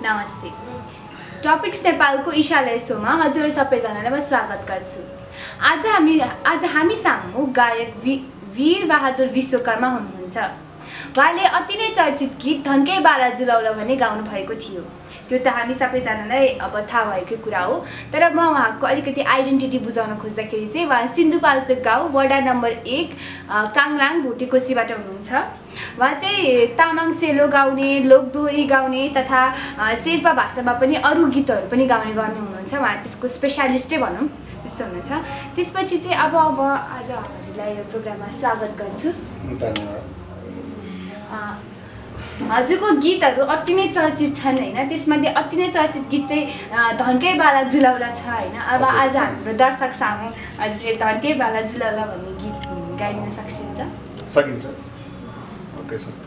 नमस्ते। टपिक्स नेपालको इशालय शोमा हजुर सबैजनालाई म स्वागत गर्छु। आज हामी सामु गायक वीर बहादुर विश्वकर्मा हुनुहुन्छ। उहाँले अति नै चर्चित गीत धन्कै बाला जुलाउला भन्ने गाउनु भएको थियो। त्यो त हामी सबैजनालाई अब थाहा भएकै कुरा हो। तर म उहाँको अलिकति आइडेन्टिटी बुझाउन खोज्दाखेरि चाहिँ उहाँ सिन्धुपाल्चोक गाउँ वडा नम्बर 1 काङलाङ भुटेकोसीबाट हुनुहुन्छ। उहाँ चाहिँ तामाङ सेलो गाउने, लोकदोहोरी गाउने तथा शेर्पा भाषामा पनि अरू गीतहरू पनि गाउने गर्ने हुनुहुन्छ। उहाँ त्यसको स्पेशलिस्टै भनौँ त्यस्तो हुनुहुन्छ। त्यसपछि चाहिँ अब आज हजुरलाई यो प्रोग्राममा स्वागत गर्छु। हजुरको गीतहरू अति नै चर्चित छन् हैन। त्यसमध्ये अति नै चर्चित गीत चाहिँ धन्कै बाला जुलाउला छ हैन। अब आज हाम्रो दर्शक सामु हजुरले धन्कै बाला जुलाउला भन्ने गीत गाइदिन सकिन्छ। Okay sir.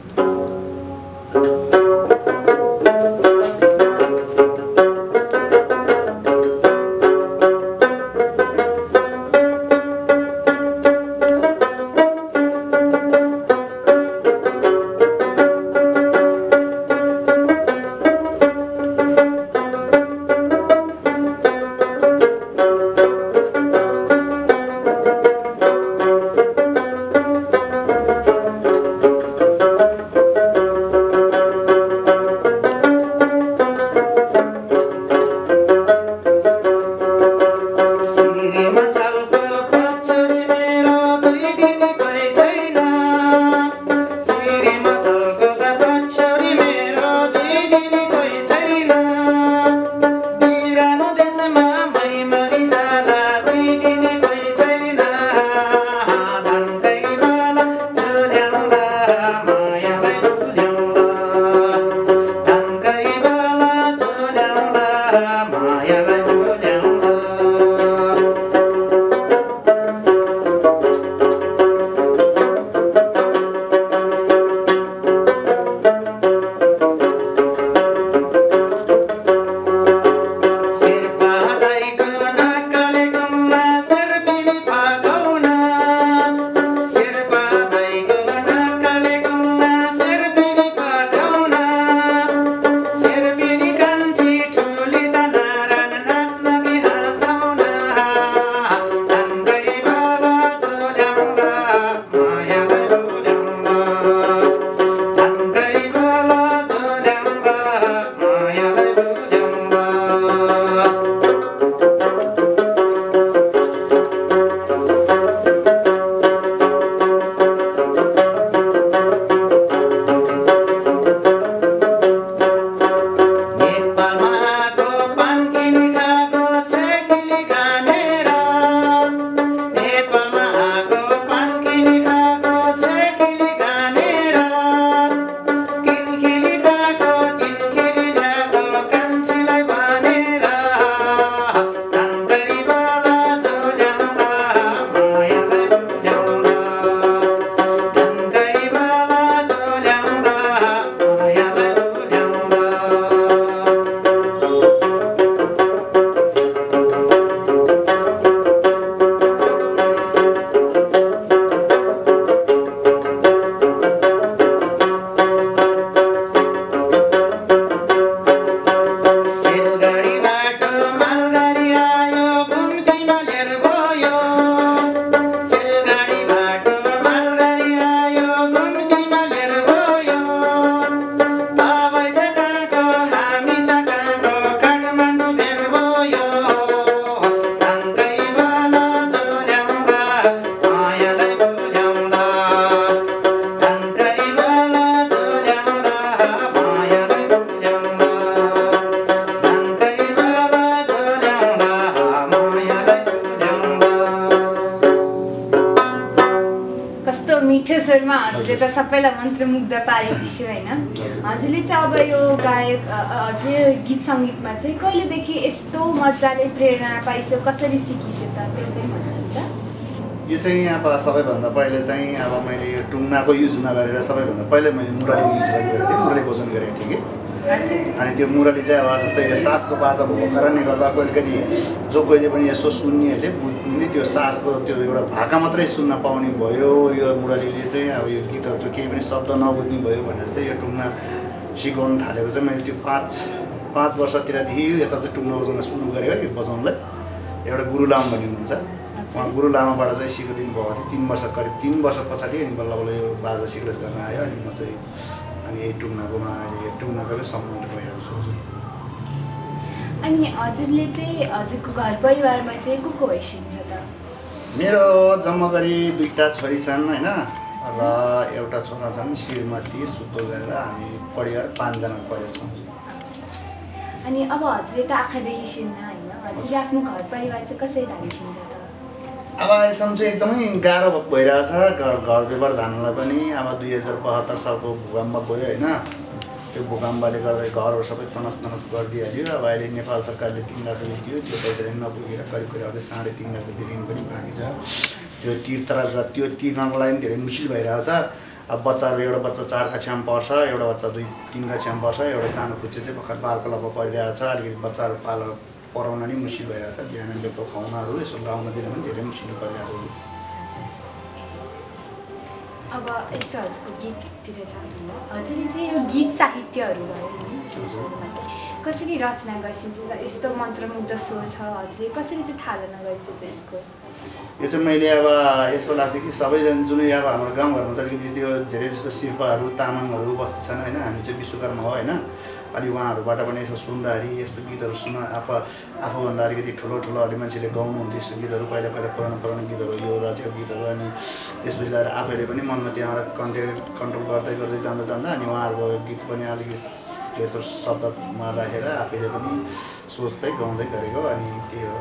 हजुरले त सबैलाई मन्त्रमुग्ध पारिदियो हैन। हजुरले चाहिँ अब यो गायक हजुरले गीत सङ्गीतमा चाहिँ कहिलेदेखि यस्तो मजाले प्रेरणा पाइसो, कसरी सिकिसो त त्यो पनि भन्नुहोस् त। यो चाहिँ अब सबैभन्दा पहिले चाहिँ अब मैले यो टुङ्नाको युज नगरेर सबैभन्दा पहिले मैले मुरली युज गरेको थिएँ, मुरली बजाउने गरेको थिएँ कि। अनि त्यो मुरली चाहिँ अब जस्तै यो सासको बाजा भएको कारणले गर्दा अलिकति जो कोहीले पनि यसो सुन्नेहरूले बुझ्ने त्यो सासको त्यो एउटा भाका मात्रै सुन्न पाउने भयो। यो मुरलीले चाहिँ अब यो गीतहरू केही पनि शब्द नबुझ्ने भयो भनेर चाहिँ यो टुङ्ना सिकाउनु थालेको चाहिँ मैले त्यो 5 5 वर्षतिरदेखि यता चाहिँ टुङ्ना बजाउन सुरु गरेँ है बजाउनलाई। एउटा गुरु लामा भन्ने हुनुहुन्छ, उहाँ गुरु लामाबाट चाहिँ सिकेको दिनुभएको थियो 3 वर्ष, करिब 3 वर्ष पछाडि अनि बल्ल बल्ल यो बाजा सिक्लेस गर्न आयो। अनि म चाहिँ अनि यही टुङ्नाकोमा अहिले टुङ्नाकै सम्बन्ध भइरहेको छु हजुर। अनि हजुरले चाहिँ हजुरको घर परिवारमा चाहिँ को हैसियत छ त? मेरो जम्मा गरी 2टा छोरी छन् होइन, र एउटा छोरा छन् श्रीमती सुतो गरेर हामी परिवार 5 जना परिवार छौँ। अनि अब हजुरले त आँखा देखिसिन्न होइन, हजुरले आफ्नो घर परिवार चाहिँ कसरी धारिसिन्छ त? अब अहिलेसम्म चाहिँ एकदमै गाह्रो भइरहेछ घर व्यवहार धान्नलाई पनि। अब 2072 सालको भूकम्प गयो होइन, त्यो भूकम्पले गर्दा घरहरू सबै तनस गरिदिइहाल्यो। अब अहिले नेपाल सरकारले 3 लाख रुपियाँ दियो, त्यो पैसाले नपुगेर करिब अझै 3.5 लाख रुपियाँ ऋण पनि बाँकी छ। त्यो त्यो तिर्नको लागि धेरै मुस्किल भइरहेछ। अब बच्चाहरू, एउटा बच्चा 4 कक्षामा पढ्छ, एउटा बच्चा 2-3 कक्षामा पढ्छ, एउटा सानो खुच्चे चाहिँ भर्खर बाल क्लबमा पढिरहेको छ। अलिकति बच्चाहरू पढाउन नि मुस्किल भइरहेछ। बिहान बेलुका खुवाउनाहरू यसो लाउन दिन पनि धेरै मुस्किल परिरहेको छ। अब यस्तो हजुरको गीततिर जानु, हजुरले चाहिँ यो गीत साहित्यहरू भयो नि कसरी रचना गर्छिन्छ? यस्तो मन्त्रमुग्ध स्वर छ, हजुरले कसरी चाहिँ थालना गर्छ त यसको? यो चाहिँ मैले अब यस्तो लाग्थ्यो कि सबैजना जुनै अब हाम्रो गाउँघरमा चाहिँ अलिकति त्यो धेरै जस्तो शेर्पाहरू तामाङहरू बस्ती छन् होइन, हामी चाहिँ विश्वकर्मा हो होइन। अलि उहाँहरूबाट पनि यसो सुन्दाखेरि यस्तो गीतहरू आफूभन्दा अलिकति ठुलो अलि मान्छेले गाउनुहुन्थ्यो यस्तो गीतहरू, पहिला पुरानो गीतहरू, यो रचेको गीतहरू। अनि त्यसपछि गएर आफैले पनि मनमा त्यहाँबाट कन्ट्रोल गर्दै जाँदा अनि उहाँहरूको गीत पनि अलिकति धेरै शब्दमा राखेर आफैले पनि सोच्दै गाउँदै गरेको, अनि त्यही हो।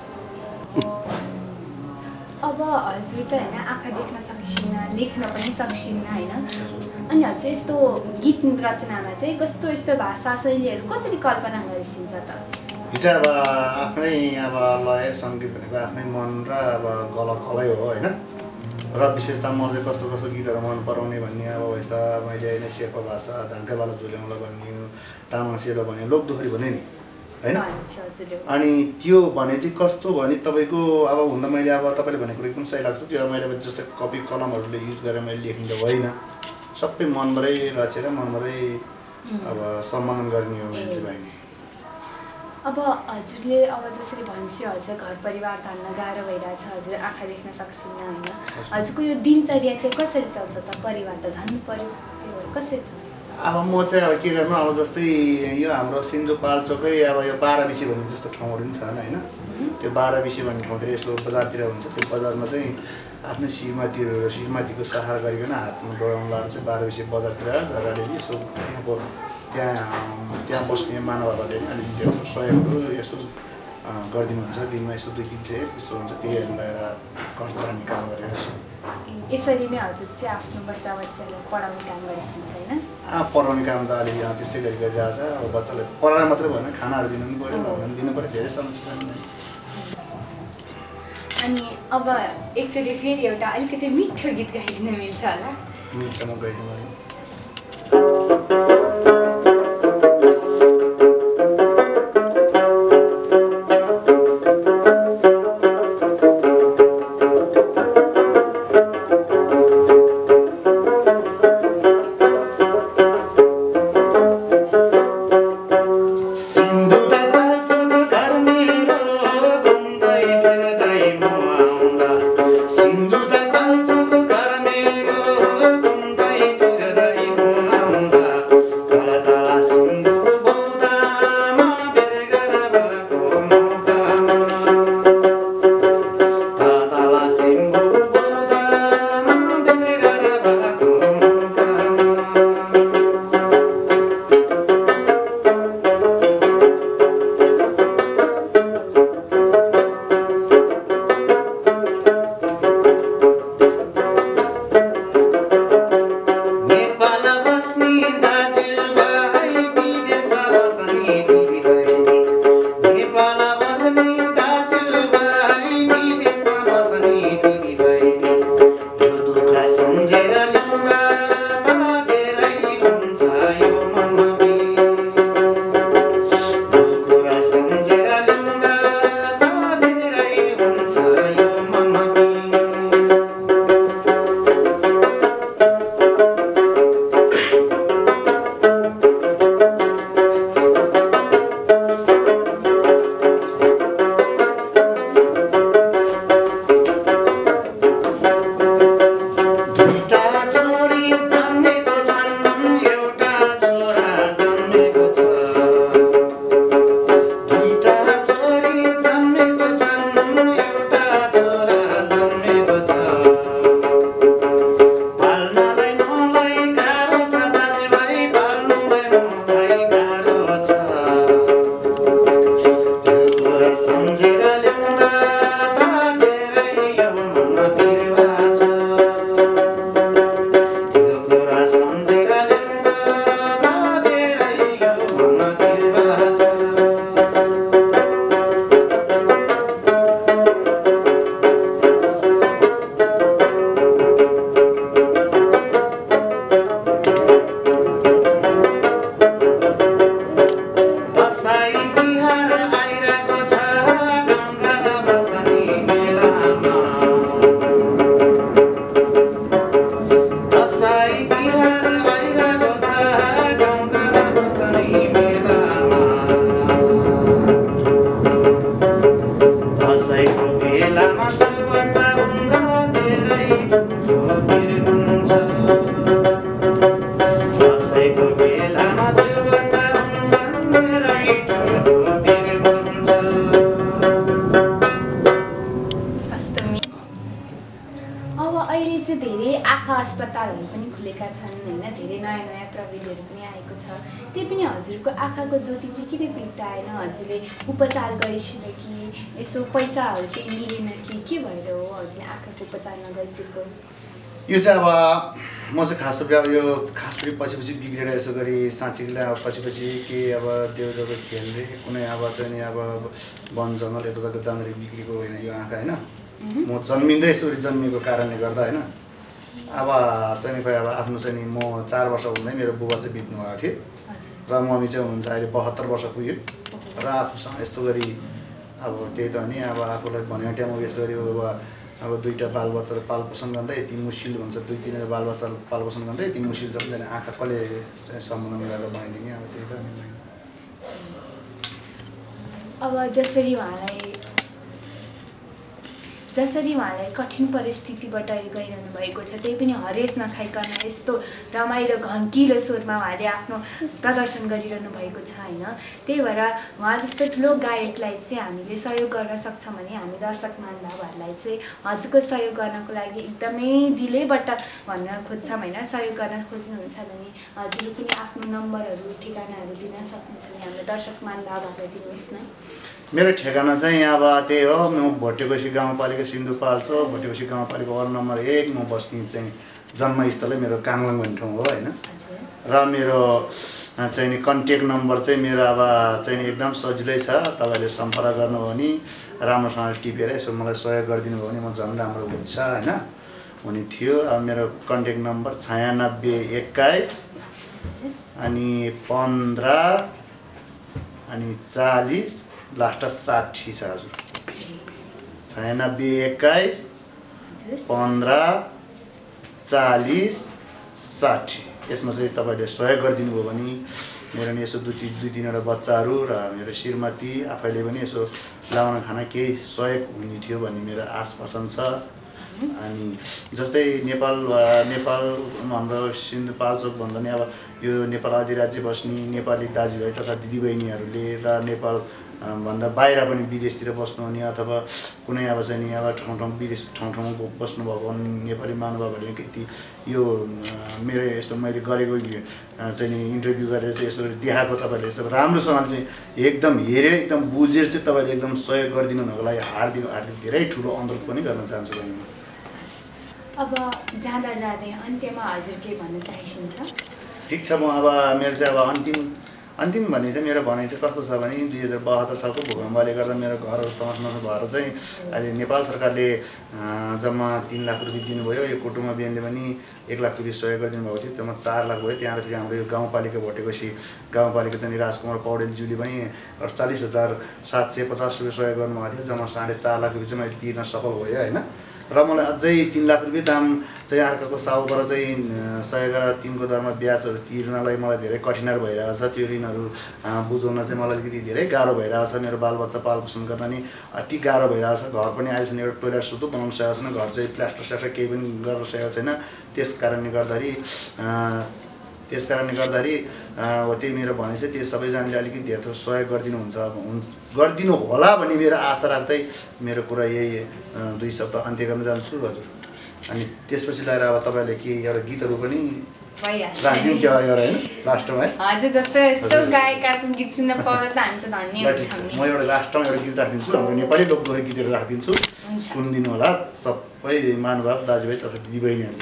अब हजुर त होइन आँखा देख्न सकिन्न, लेख्न पनि सकिन्न होइन, अनि हजुर यस्तो गीत रचनामा चाहिँ कस्तो यस्तो भाषा शैलीहरू कसरी कल्पना गरिसिन्छ त? यो चाहिँ अब आफ्नै अब लय सङ्गीत भनेको आफ्नै मन र अब कलै हो होइन। र विशेषता मलाई कस्तो गीतहरू मन पराउने भन्ने अब यस्ता मैले होइन शेर्पा भाषा, धानकावाला झुल्याउला भन्ने, तामाङ सेलो भन्ने, लोकदोहोरी भने नि होइन। अनि त्यो भने चाहिँ कस्तो भने तपाईँको अब हुन त मैले अब तपाईँले भनेको एकदम सही लाग्छ। त्यो मैले अब जस्तै कपी कलमहरूले युज गरेर मैले लेख्नु त होइन, सबै मनबाटै रचेर मनबाटै अब सम्मान गर्ने हो भने चाहिँ भाइ। अब हजुरले अब जसरी भन्छु हजुर घर परिवार धान्न गाह्रो भइरहेछ, हजुर आँखा देख्न सक्छिन्न होइन, हजुरको यो दिनचर्या चाहिँ कसरी चल्छ त? परिवार त धान्नु पर्यो, त्योहरू कसरी चल्छ? अब म चाहिँ अब के गर्नु, अब जस्तै यो हाम्रो सिन्धुपाल्चोकै अब यो 12 बिसी भन्ने जस्तो ठाउँहरू पनि छन् होइन। त्यो 12 बिसी भन्ने ठाउँतिर यसो बजारतिर हुन्छ, त्यो बजारमा चाहिँ आफ्नै श्रीमतीको सहारा गरिकन हातमा डोराउनु लगाएर चाहिँ 12 बिसी बजारतिर झराले यसो त्यहाँ बस्ने मानवहरूले अलिकति धेरै सहयोगहरू यसो गरिदिनुहुन्छ। दिनमा यसो 2-3 चाहिँ यसो हुन्छ, त्यहीहरू लगाएर खर्च लाने काम गरिरहेको छु। यसरी नै हजुर चाहिँ आफ्नो बच्चालाई पढाउने काम गरिसिन्छ होइन? पढाउने काम त अलिक त्यस्तै गरिरहेको छ। अब बच्चालाई पढाएर मात्रै भएन, खानाहरू दिनु पनि पऱ्यो, लगाउनु दिनु पऱ्यो, धेरै समस्या छ। अनि अब एकचोटि फेरि एउटा अलिकति मिठो गीत गाइदिन मिल्छ होला? मिल्छ, म गाइदिनु। सिन्धु दा पाल्चोको घर मेरो घुम्दै सम्झेर ल्याउँदा धेरै यो मन बिरुवा छ यो कुरा सम्झेर ल्याउँदा धेरै यो मन बिरुवा छ अस्पतालहरू पनि खुलेका छन् हैन धेरै नयाँ नयाँ प्रविधिहरू पनि आएको छ त्यही पनि हजुरको आँखाको ज्योति चाहिँ किन फिर्ताएन हजुरले उपचार गरिसिन कि यसो पैसाहरू केही मिलेन कि के भएर हो हजुरले आँखाको उपचार नगरिसकेको यो चाहिँ अब म चाहिँ खास रूपले अब यो खास गरी पछि बिग्रेर यसो गरी साँच्चीलाई अब पछि के अब देउदेउको खेल्दै कुनै अब चाहिँ नि अब वन जङ्गल यताउता जाँदाखेरि बिग्रेको होइन यो आँखा होइन म जन्मिँदै यस्तो जन्मिएको कारणले गर्दा होइन अब चाहिँ खोइ अब आफ्नो चाहिँ नि म 4 वर्ष हुँदै मेरो बुबा चाहिँ बित्नु भएको थियो र मम्मी चाहिँ हुनुहुन्छ अहिले 72 वर्ष पुग्यो र आफूसँग यस्तो गरी अब त्यही त हो नि अब आफूलाई भनेको टाइममा यस्तो गरी अब दुईवटा बालबच्चाहरू पालपोषण गर्दा यति मुस्किल हुन्छ 2-3 बालबच्चा पालपोषण गर्दा यति मुस्किल छ भने आँखा कसले चाहिँ सम्बन्धन गरेर बनाइदिने अब त्यही त हो नि अब जसरी उहाँलाई कठिन परिस्थितिबाट गइरहनु भएको छ त्यही पनि हरेस नखाइकन यस्तो रमाइलो घन्किलो स्वरमा उहाँले आफ्नो प्रदर्शन गरिरहनु भएको छ होइन त्यही भएर उहाँ जस्तो ठुलो गायकलाई चाहिँ हामीले सहयोग गर्न सक्छौँ भने हामी दर्शक महानुभावहरूलाई चाहिँ हजुरको सहयोग गर्नको लागि एकदमै दिलैबाट भन्न खोज्छौँ होइन सहयोग गर्न खोज्नुहुन्छ भने हजुरले पनि आफ्नो नम्बरहरू ठेगानाहरू दिन सक्नुहुन्छ भने हाम्रो दर्शक महानुभावहरूलाई दिनुहोस् न मेरो ठेगाना चाहिँ अब त्यही हो म भोटेकोसी गाउँपालिका सिन्धुपाल्चोक भोटेकोसी गाउँपालिका वार्ड नम्बर 1 म बस्ने चाहिँ जन्मस्थलै मेरो काङलाङ भन्ने ठाउँ हो होइन र मेरो चाहिँ नि कन्ट्याक्ट नम्बर चाहिँ मेरो अब चाहिँ एकदम सजिलै छ तपाईँले सम्पर्क गर्नुभयो भने राम्रोसँग टिपेर यसो मलाई सहयोग गरिदिनु भयो भने म झन् राम्रो हुन्छ होइन हुने थियो अब मेरो कन्ट्याक्ट नम्बर 9621 अनि 15 अनि 40 लास्ट 60 छ हजुर 9621 15 40 60 यसमा चाहिँ तपाईँले सहयोग गरिदिनु भयो भने मेरो नि यसो दुई तीनवटा बच्चाहरू र मेरो श्रीमती आफैले पनि यसो लाउन खाना केही सहयोग हुने थियो भन्ने मेरो आशा छ अनि जस्तै नेपाल हाम्रो सिन्धुपाल्चोक भन्दा नि अब यो नेपाल अधिराज्य बस्ने नेपाली दाजुभाइ तथा दिदीबहिनीहरूले र नेपाल भन्दा बाहिर पनि विदेशतिर बस्नुहुने अथवा कुनै अब चाहिँ नि अब ठाउँ विदेश ठाउँमा बस्नुभएको नेपाली महानुभावहरूले कति यो मेरो यस्तो मैले गरेको चाहिँ नि इन्टरभ्यू गरेर चाहिँ यसो देखाएको तपाईँहरूले यसो राम्रोसँगले चाहिँ एकदम हेरेर एकदम बुझेर चाहिँ तपाईँले एकदम सहयोग गरिदिनु हुनको लागि हार्दिक धेरै ठुलो अनुरोध पनि गर्न चाहन्छु बहिनी म अब जाँदा जाँदै अन्त्यमा हजुर के भन्न चाहनुहुन्छ ठिक छ म अब मेरो चाहिँ अब अन्तिम भन्ने चाहिँ मेरो भनाइ चाहिँ कस्तो छ भने 2072 सालको भूकम्पले गर्दा मेरो घरहरू तमासनस भएर चाहिँ अहिले नेपाल सरकारले जम्मा 3 लाख रुपियाँ दिनुभयो यो कुटुम्ब बिहानले पनि 1 लाख रुपियाँ सहयोग गरिदिनु भएको थियो त्यसमा 4 लाख भयो त्यहाँ फेरि हाम्रो यो गाउँपालिका भोटेकोसी गाउँपालिका चाहिँ राजकुमार पौडेलज्यूले पनि 48,750 रुपियाँ सहयोग गर्नुभएको थियो जम्मा 4.5 लाख रुपियाँ चाहिँ मैले तिर्न सफल भयो होइन र मलाई अझै 3 लाख रुपियाँ दाम चाहिँ अर्काको साउबाट चाहिँ सहयोग गरेर 3को दरमा ब्याजहरू तिर्नलाई मलाई धेरै कठिनाइ भइरहेको छ त्यो ऋणहरू बुझाउन चाहिँ मलाई अलिकति धेरै गाह्रो भइरहेको छ मेरो बालबच्चा पालपोषण गर्न नि अति गाह्रो भइरहेको छ घर पनि अहिलेसम्म एउटा टोइलेट सुतो बनाउन सकेको छैन घर चाहिँ प्लास्टर केही पनि गर्न सकेको छैन त्यस कारणले गर्दाखेरि हो त्यही मेरो भनाइ चाहिँ त्यो सबैजनाले अलिकति धेरै थोर सहयोग गरिदिनु होला भन्ने मेरो आशा राख्दै मेरो कुरा यही 2 शब्द अन्त्य गर्न जान्छु हजुर अनि त्यसपछि लगेर अब तपाईँले के एउटा गीतहरू पनि भइहाल्छ राख्दिउँ क्या एउटा हैन लास्टमा है हजुर जस्तो यस्तो गायकको गीत सुन्न पाउँदा त हामी त धन्य हुन्छौँ नि म एउटा लास्टमा एउटा गीत राखिदिन्छु हाम्रो नेपाली लोकदोहोरी गीतहरू राखिदिन्छु सुनिदिनु होला सबै महानुभाव दाजुभाइ तथा दिदीबहिनीहरू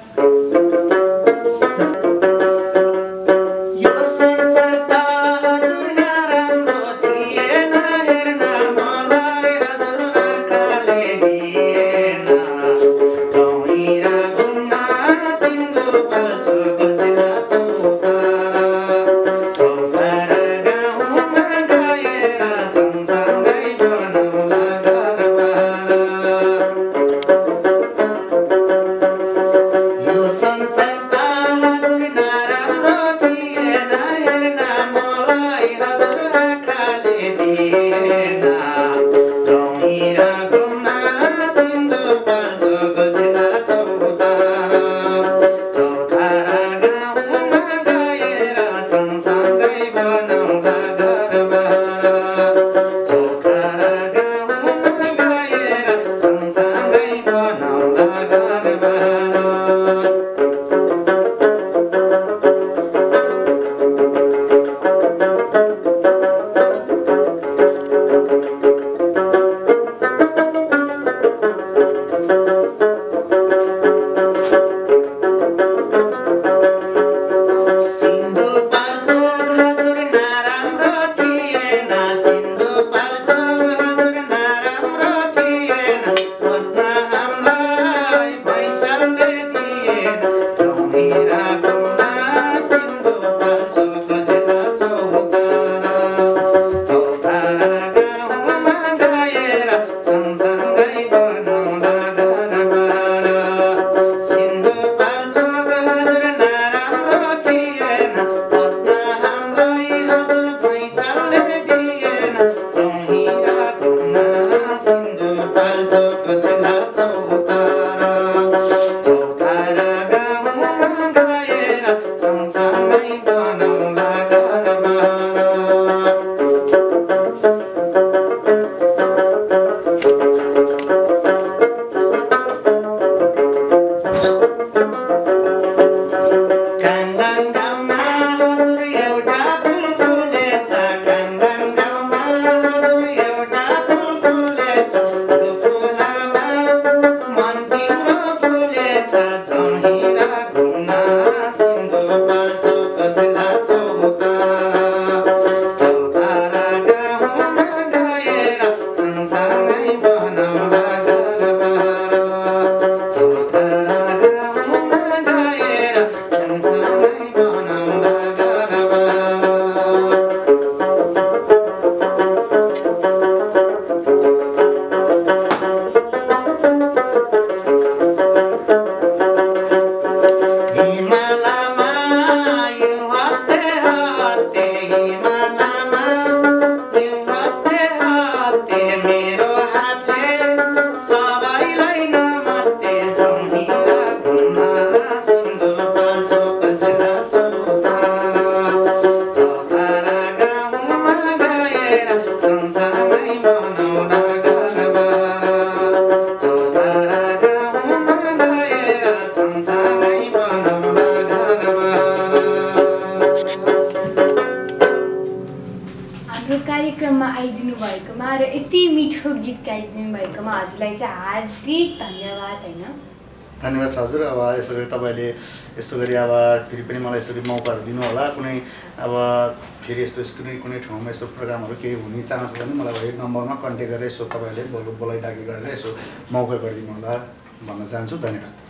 कार्यक्रममा आइदिनु भएकोमा र यति मिठो गीत गाइदिनु भएकोमा हजुरलाई चाहिँ हार्दिक धन्यवाद हैन। धन्यवाद छ हजुर। अब यसो गरी तपाईले यस्तो गरी अब फेरि पनि मलाई यसरी मौकाहरू दिनु होला। कुनै अब फेरि यस्तो कुनै ठाउँमा यस्तो प्रोग्रामहरू केही हुने चान्स भयो भने मलाई एक नम्बरमा कन्ट्याक्ट गरेर यसो तपाईले बोलाइदागी गरेर यसो मौका गरिदिनु होला भन्न चाहन्छु। धन्यवाद।